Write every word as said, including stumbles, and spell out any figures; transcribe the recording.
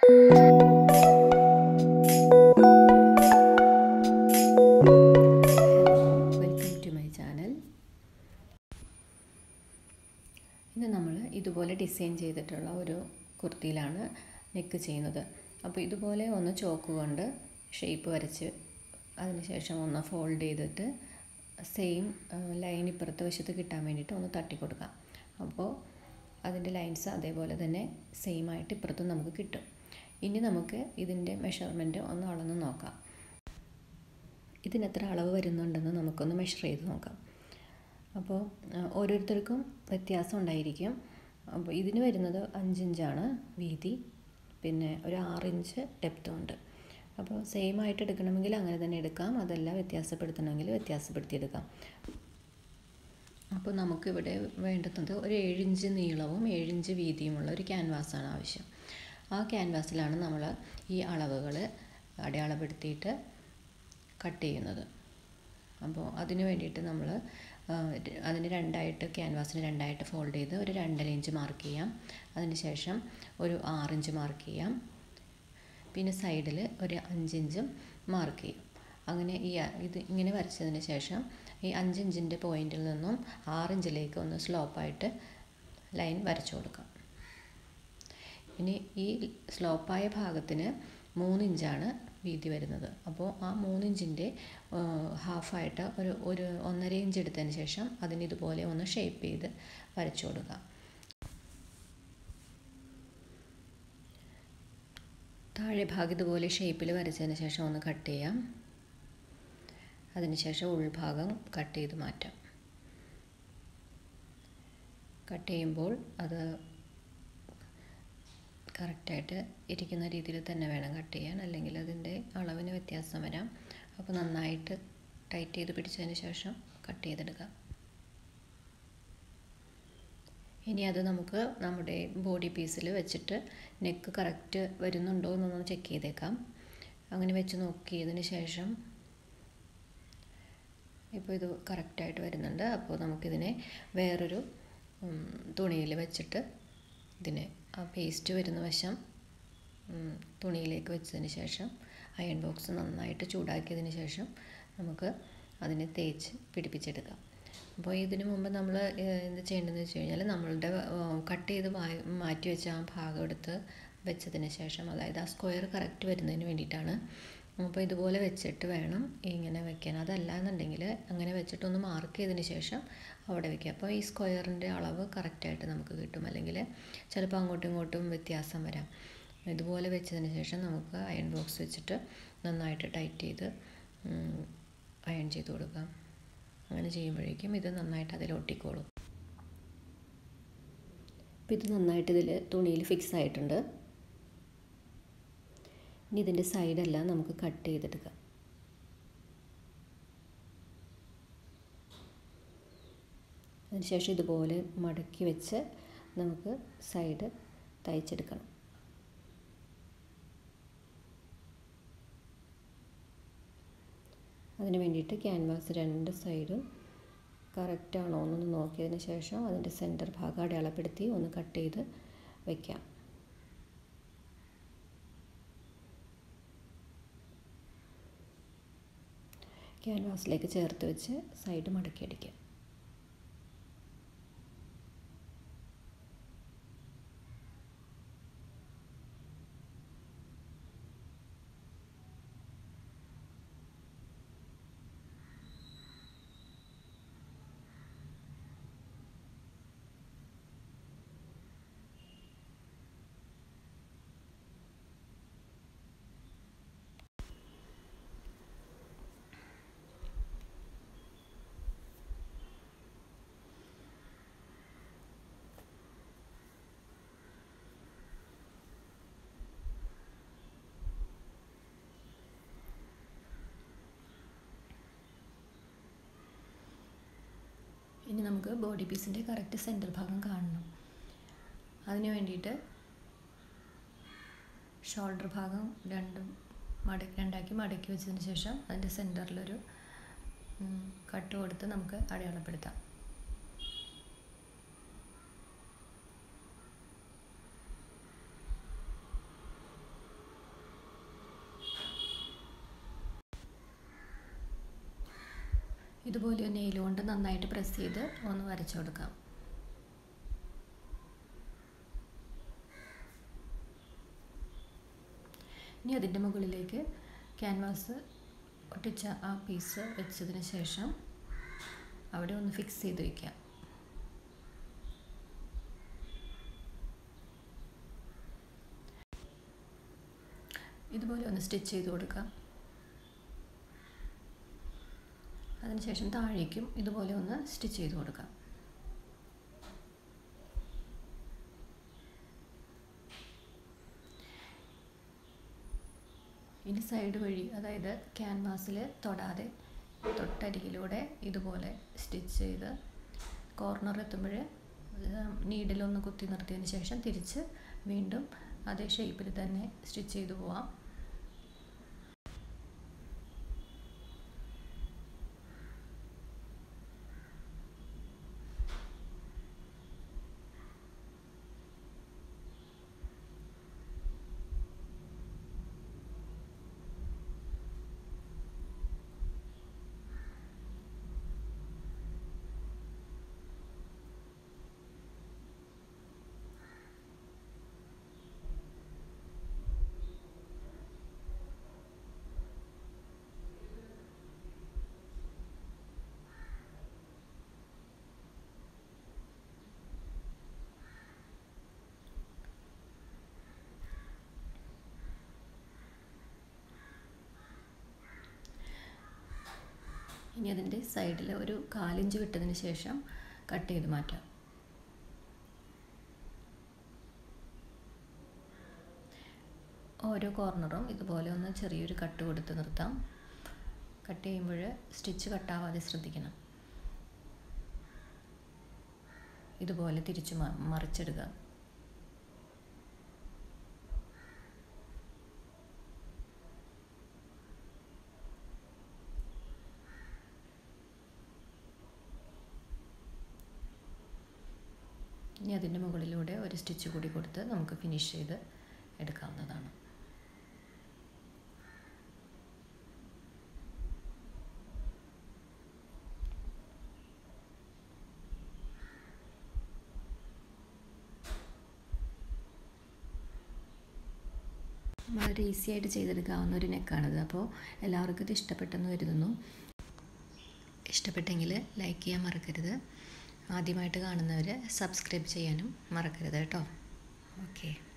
Welcome to my channel. ഇന്ന് നമ്മൾ ഇതുപോലെ ഡിസൈൻ ചെയ്തിട്ടുള്ള ഒരു കുർത്തിയിലാണ് നെക്ക് ചെയ്യുന്നത്. അപ്പോൾ ഇതുപോലെ ഒന്ന് ചോക്ക് കൊണ്ട് ഷേപ്പ് വരച്ച് അതിനുശേഷം ഒന്ന് ഫോൾഡ് ചെയ്തിട്ട് സെയിം ലൈൻ ഇപ്പുറത്തെ വശത്ത് കിട്ടാൻ വേണ്ടിയിട്ട് ഒന്ന് തട്ടി കൊടുക്കാം. അപ്പോൾ അതിൻ്റെ ലൈൻസ് അതേപോലെ തന്നെ സെയിം ആയിട്ട് ഇപ്പുറത്തും നമുക്ക് കിട്ടും. ഇനി നമുക്ക് ഇതിൻ്റെ മെഷർമെൻറ്റ് ഒന്ന് അളന്ന് നോക്കാം. ഇതിനെത്ര അളവ് വരുന്നുണ്ടെന്ന് നമുക്കൊന്ന് മെഷർ ചെയ്ത് നോക്കാം. അപ്പോൾ ഓരോരുത്തർക്കും വ്യത്യാസം ഉണ്ടായിരിക്കും. അപ്പോൾ ഇതിന് വരുന്നത് അഞ്ചിഞ്ചാണ് വീതി, പിന്നെ ഒരു ആറിഞ്ച് ഡെപ്തും ഉണ്ട്. അപ്പോൾ സെയിം ആയിട്ട് എടുക്കണമെങ്കിൽ അങ്ങനെ തന്നെ എടുക്കാം, അതല്ല വ്യത്യാസപ്പെടുത്തണമെങ്കിൽ വ്യത്യാസപ്പെടുത്തിയെടുക്കാം. അപ്പോൾ നമുക്കിവിടെ വേണ്ടുന്നത് ഒരു ഏഴിഞ്ച് നീളവും ഏഴിഞ്ച് വീതിയുമുള്ള ഒരു ക്യാൻവാസാണ് ആവശ്യം. ആ ക്യാൻവാസിലാണ് നമ്മൾ ഈ അളവുകൾ അടയാളപ്പെടുത്തിയിട്ട് കട്ട് ചെയ്യുന്നത്. അപ്പോൾ അതിന് വേണ്ടിയിട്ട് നമ്മൾ അതിന് രണ്ടായിട്ട് ക്യാൻവാസിന് രണ്ടായിട്ട് ഫോൾഡ് ചെയ്ത് ഒരു രണ്ടര ഇഞ്ച് മാർക്ക് ചെയ്യാം. അതിന് ശേഷം ഒരു ആറിഞ്ച് മാർക്ക് ചെയ്യാം. പിന്നെ സൈഡിൽ ഒരു അഞ്ചിഞ്ചും മാർക്ക് ചെയ്യും. അങ്ങനെ ഈ ഇത് ഇങ്ങനെ വരച്ചതിന് ശേഷം ഈ അഞ്ചിഞ്ചിൻ്റെ പോയിന്റിൽ നിന്നും ആറിഞ്ചിലേക്ക് ഒന്ന് സ്ലോപ്പായിട്ട് ലൈൻ വരച്ചു കൊടുക്കാം. ഇനി ഈ സ്ലോപ്പായ ഭാഗത്തിന് മൂന്നിഞ്ചാണ് വീതി വരുന്നത്. അപ്പോൾ ആ മൂന്നിഞ്ചിൻ്റെ ഹാഫായിട്ട് ഒരു ഒരു ഒന്നര ഇഞ്ച് എടുത്തതിന് ശേഷം അതിന് ഇതുപോലെ ഒന്ന് ഷേപ്പ് ചെയ്ത് വരച്ചു കൊടുക്കാം. താഴെ ഭാഗം ഇതുപോലെ ഷേപ്പിൽ വരച്ചതിന് ശേഷം ഒന്ന് കട്ട് ചെയ്യാം. അതിനുശേഷം ഉൾഭാഗം കട്ട് ചെയ്ത് മാറ്റാം. കട്ട് ചെയ്യുമ്പോൾ അത് കറക്റ്റായിട്ട് ഇരിക്കുന്ന രീതിയിൽ തന്നെ വേണം കട്ട് ചെയ്യാൻ, അല്ലെങ്കിൽ അതിൻ്റെ അളവിന് വ്യത്യാസം വരാം. അപ്പോൾ നന്നായിട്ട് ടൈറ്റ് ചെയ്ത് പിടിച്ചതിന് ശേഷം കട്ട് ചെയ്തെടുക്കാം. ഇനി അത് നമുക്ക് നമ്മുടെ ബോഡി പീസിൽ വെച്ചിട്ട് നെക്ക് കറക്റ്റ് വരുന്നുണ്ടോ എന്നൊന്ന് ചെക്ക് ചെയ്തേക്കാം. അങ്ങനെ വെച്ച് നോക്കിയതിന് ശേഷം ഇപ്പോൾ ഇത് കറക്റ്റായിട്ട് വരുന്നുണ്ട്. അപ്പോൾ നമുക്കിതിനെ വേറൊരു തുണിയിൽ വെച്ചിട്ട് ഇതിനെ ആ പേസ്റ്റ് വരുന്ന വശം തുണിയിലേക്ക് വെച്ചതിന് ശേഷം അയൺ ബോക്സ് നന്നായിട്ട് ചൂടാക്കിയതിന് ശേഷം നമുക്ക് അതിനെ തേച്ച് പിടിപ്പിച്ചെടുക്കാം. അപ്പോൾ ഇതിനു മുമ്പ് നമ്മൾ എന്ത് ചെയ്യേണ്ടതെന്ന് വെച്ച് കഴിഞ്ഞാൽ നമ്മളുടെ കട്ട് ചെയ്ത് മാറ്റി വെച്ച ആ ഭാഗം എടുത്ത് വെച്ചതിന് ശേഷം, അതായത് ആ സ്ക്വയർ കറക്റ്റ് വരുന്നതിന് വേണ്ടിയിട്ടാണ്. അപ്പോൾ ഇതുപോലെ വെച്ചിട്ട് വേണം ഇങ്ങനെ വെക്കാൻ. അതല്ല എന്നുണ്ടെങ്കിൽ അങ്ങനെ വെച്ചിട്ടൊന്ന് മാർക്ക് ചെയ്തതിന് ശേഷം അവിടെ വയ്ക്കുക. അപ്പോൾ ഈ സ്ക്വയറിൻ്റെ അളവ് കറക്റ്റായിട്ട് നമുക്ക് കിട്ടും. അല്ലെങ്കിൽ ചിലപ്പോൾ അങ്ങോട്ടും ഇങ്ങോട്ടും വ്യത്യാസം വരാം. ഇതുപോലെ വെച്ചതിന് ശേഷം നമുക്ക് അയൺ ബോക്സ് വെച്ചിട്ട് നന്നായിട്ട് ടൈറ്റ് ചെയ്ത് അയൺ ചെയ്ത് കൊടുക്കാം. അങ്ങനെ ചെയ്യുമ്പോഴേക്കും ഇത് നന്നായിട്ട് അതിൽ ഒട്ടിക്കോളും. അപ്പോൾ ഇത് നന്നായിട്ട് ഇതിൽ തുണിയിൽ ഫിക്സ് ആയിട്ടുണ്ട്. ഇനി ഇതിൻ്റെ സൈഡെല്ലാം നമുക്ക് കട്ട് ചെയ്തെടുക്കാം. അതിനുശേഷം ഇതുപോലെ മടക്കി വെച്ച് നമുക്ക് സൈഡ് തയ്ച്ചെടുക്കണം. അതിന് വേണ്ടിയിട്ട് ക്യാൻവാസ് രണ്ട് സൈഡും കറക്റ്റാണോ എന്നൊന്ന് നോക്കിയതിന് ശേഷം അതിൻ്റെ സെൻറ്റർ ഭാഗം അടയാളപ്പെടുത്തി ഒന്ന് കട്ട് ചെയ്ത് വയ്ക്കാം. ക്യാൻവാസിലേക്ക് ചേർത്ത് വെച്ച് സൈഡ് മടക്കിയടിക്കാം. ഇനി നമുക്ക് ബോഡി പീസിൻ്റെ കറക്റ്റ് സെൻറ്റർ ഭാഗം കാണണം. അതിന് വേണ്ടിയിട്ട് ഷോൾഡർ ഭാഗം രണ്ടും മടക്കി രണ്ടാക്കി മടക്കി വെച്ചതിന് ശേഷം അതിൻ്റെ സെൻറ്ററിലൊരു കട്ട് കൊടുത്ത് നമുക്ക് അടയാളപ്പെടുത്താം. ഇതുപോലെ നെയിൽ കൊണ്ട് നന്നായിട്ട് പ്രസ് ചെയ്ത് ഒന്ന് വരച്ചു കൊടുക്കാം. ഇനി അതിൻ്റെ മുകളിലേക്ക് ക്യാൻവാസ് ഒട്ടിച്ച ആ പീസ് വെച്ചതിന് ശേഷം അവിടെ ഒന്ന് ഫിക്സ് ചെയ്ത് വയ്ക്കാം. ഇതുപോലെ ഒന്ന് സ്റ്റിച്ച് ചെയ്ത് കൊടുക്കാം. അതിനുശേഷം താഴേക്കും ഇതുപോലെ ഒന്ന് സ്റ്റിച്ച് ചെയ്ത് കൊടുക്കാം. ഇനി സൈഡ് വഴി, അതായത് ക്യാൻവാസിൽ തൊടാതെ തൊട്ടരികിലൂടെ ഇതുപോലെ സ്റ്റിച്ച് ചെയ്ത് കോർണർ എത്തുമ്പോൾ നീഡിലൊന്ന് കുത്തി നിർത്തിയതിന് ശേഷം തിരിച്ച് വീണ്ടും അതേ ഷേപ്പിൽ തന്നെ സ്റ്റിച്ച് ചെയ്തു പോവാം. ഇനി അതിൻ്റെ സൈഡിൽ ഒരു കാലിഞ്ച് വിട്ടതിന് ശേഷം കട്ട് ചെയ്ത് മാറ്റാം. ഓരോ കോർണറും ഇതുപോലെ ഒന്ന് ചെറിയൊരു കട്ട് കൊടുത്ത് നിർത്താം. കട്ട് ചെയ്യുമ്പോൾ സ്റ്റിച്ച് കട്ടാവാതെ ശ്രദ്ധിക്കണം. ഇതുപോലെ തിരിച്ച് മറിച്ചിടുക. ഇനി അതിൻ്റെ മുകളിലൂടെ ഒരു സ്റ്റിച്ച് കൂടി കൊടുത്ത് നമുക്ക് ഫിനിഷ് ചെയ്ത് എടുക്കാവുന്നതാണ്. വളരെ ഈസി ആയിട്ട് ചെയ്തെടുക്കാവുന്ന ഒരു നെക്കാണിത്. അപ്പോൾ എല്ലാവർക്കും ഇത് ഇഷ്ടപ്പെട്ടെന്ന് കരുതുന്നു. ഇഷ്ടപ്പെട്ടെങ്കിൽ ലൈക്ക് ചെയ്യാൻ മറക്കരുത്. ആദ്യമായിട്ട് കാണുന്നവർ സബ്സ്ക്രൈബ് ചെയ്യാനും മറക്കരുത് കേട്ടോ. ഓക്കെ.